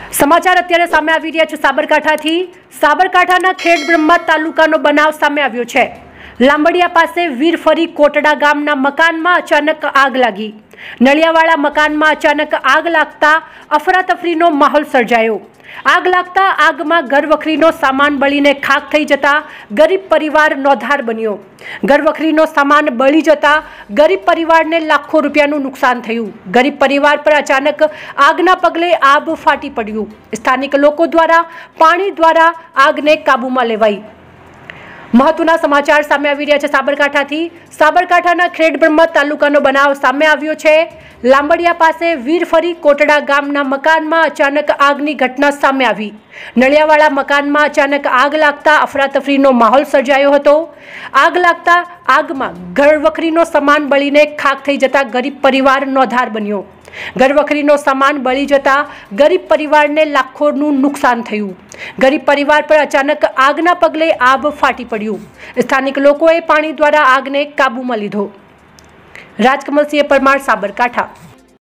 समाचार अत्यारे सामे आवी रह्या छे साबरकांठाथी। साबरकांठाना खेड़ब्रह्मा तालुकानो बनाव सामे आव्यो छे। लांबडिया पासे वीरफरी कोटड़ा गामना मकानमा अचानक आग लागी। नळियावाळा मकानमा अचानक आग लागता अफरातफरीनो माहोल सर्जायो। आग लागता आगमां घरवखरीनो सामान बळीने खाक थई जता गरीब परिवार नोधार बन्यो। घरवखरीनो सामान बळी जता गरीब परिवारने लाखों रूपियानुं नुकसान थयुं। गरीब परिवार पर अचानक आगना पगले आग फाटी पड्युं। स्थानिक लोको द्वारा पाणी द्वारा आगने काबूमां लेवाई। महत्वना समाचार सामे आवी रह्या छे साबरकांठाथी। साबरकांठाना खेड़ब्रह्मा तालुकानो बनाव सामे आव्यो छे। लांबडिया पासे वीरफरी कोटड़ा गामना मकानमा अचानक आगनी घटना सामे आवी। नळियावाळा मकानमा अचानक आग लागता अफरातफरीनो माहोल सर्जायो हतो। आग लागता आगमां घरवखरीनो सामान बळीने खाक थई जता गरीब परिवार नोधार बन्यो। घरवखरीनो सामान बळी जता गरीब परिवारने लाखोनुं नुकसान थयुं। गरीब परिवार पर अचानक आगना पगले आग फाटी पड्युं। स्थानिक लोकोए पाणी द्वारा आगने काबूमां लीधो। राजकमल सिंह परमार, साबरकांठा।